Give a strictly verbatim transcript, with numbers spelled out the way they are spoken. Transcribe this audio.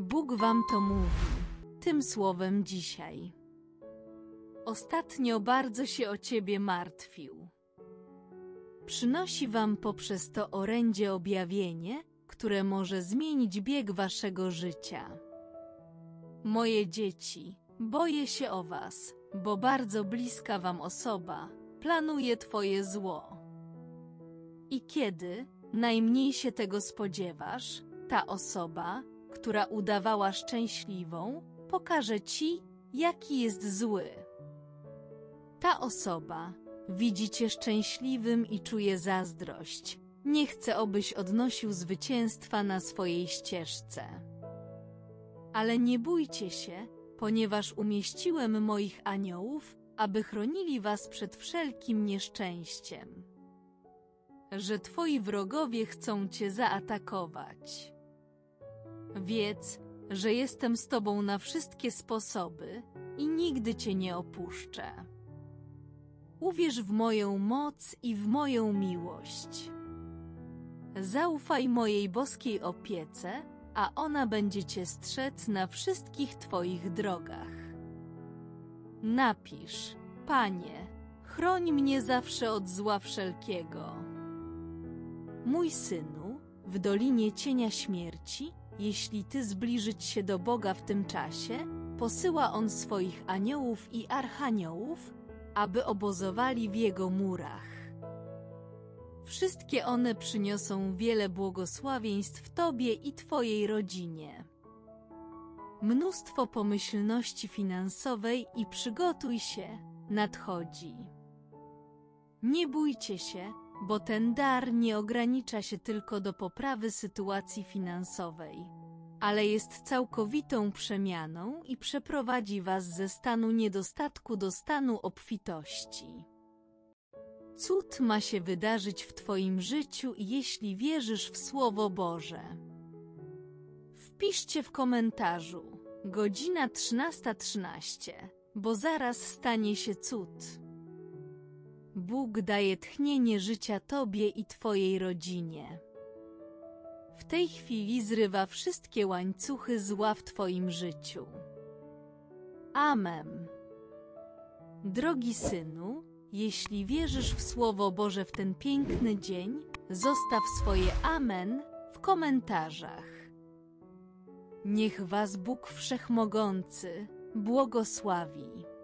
Bóg wam to mówi, tym słowem dzisiaj. Ostatnio bardzo się o ciebie martwił. Przynosi wam poprzez to orędzie objawienie, które może zmienić bieg waszego życia. Moje dzieci, boję się o was, bo bardzo bliska wam osoba planuje twoje zło. I kiedy najmniej się tego spodziewasz, ta osoba, która udawała szczęśliwą, pokaże ci, jaki jest zły. Ta osoba widzi cię szczęśliwym i czuje zazdrość. Nie chce, obyś odnosił zwycięstwa na swojej ścieżce. Ale nie bójcie się, ponieważ umieściłem moich aniołów, aby chronili was przed wszelkim nieszczęściem. Że twoi wrogowie chcą cię zaatakować. Wiedz, że jestem z tobą na wszystkie sposoby i nigdy cię nie opuszczę. Uwierz w moją moc i w moją miłość. Zaufaj mojej boskiej opiece, a ona będzie cię strzec na wszystkich twoich drogach. Napisz: Panie, chroń mnie zawsze od zła wszelkiego. Mój synu, w dolinie cienia śmierci, jeśli ty zbliżyć się do Boga w tym czasie, posyła On swoich aniołów i archaniołów, aby obozowali w Jego murach. Wszystkie one przyniosą wiele błogosławieństw tobie i twojej rodzinie. Mnóstwo pomyślności finansowej i przygotuj się, nadchodzi. Nie bójcie się, bo ten dar nie ogranicza się tylko do poprawy sytuacji finansowej, ale jest całkowitą przemianą i przeprowadzi was ze stanu niedostatku do stanu obfitości. Cud ma się wydarzyć w twoim życiu, jeśli wierzysz w Słowo Boże. Wpiszcie w komentarzu: godzina trzynasta trzynaście, bo zaraz stanie się cud. Bóg daje tchnienie życia tobie i twojej rodzinie. W tej chwili zrywa wszystkie łańcuchy zła w twoim życiu. Amen. Drogi synu, jeśli wierzysz w Słowo Boże w ten piękny dzień, zostaw swoje amen w komentarzach. Niech was Bóg Wszechmogący błogosławi.